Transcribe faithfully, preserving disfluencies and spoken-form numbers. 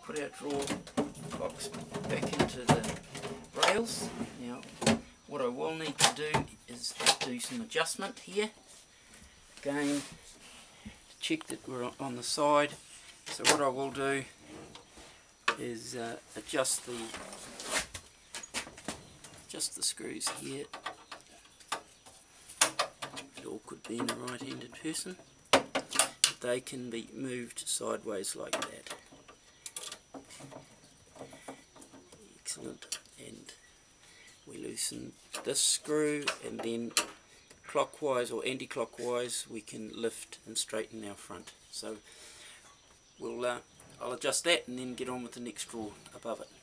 put our drawer box back into the rails. Now what I will need to do is do some adjustment here. Again, check that we're on the side. So what I will do is uh, adjust the adjust the screws here. It all could be in a right-handed person. They can be moved sideways like that. Excellent. And we loosen this screw, and then clockwise or anti-clockwise we can lift and straighten our front. So we'll uh, I'll adjust that and then get on with the next drawer above it.